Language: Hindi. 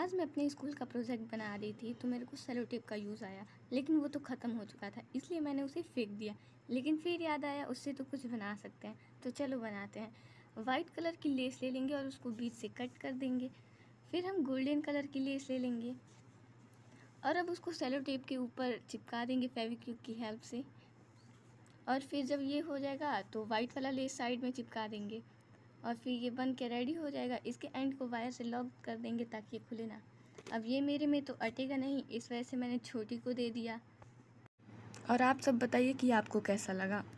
आज मैं अपने स्कूल का प्रोजेक्ट बना रही थी तो मेरे को सेलो टेप का यूज़ आया, लेकिन वो तो ख़त्म हो चुका था, इसलिए मैंने उसे फेंक दिया। लेकिन फिर याद आया उससे तो कुछ बना सकते हैं, तो चलो बनाते हैं। वाइट कलर की लेस ले लेंगे और उसको बीच से कट कर देंगे। फिर हम गोल्डन कलर की लेस ले लेंगे और अब उसको सेलो टेप के ऊपर चिपका देंगे फेविक्विक की हेल्प से। और फिर जब ये हो जाएगा तो वाइट वाला लेस साइड में चिपका देंगे और फिर ये बन के रेडी हो जाएगा। इसके एंड को वायर से लॉक कर देंगे ताकि ये खुले ना। अब ये मेरे में तो अटेगा नहीं, इस वजह से मैंने छोटी को दे दिया। और आप सब बताइए कि आपको कैसा लगा।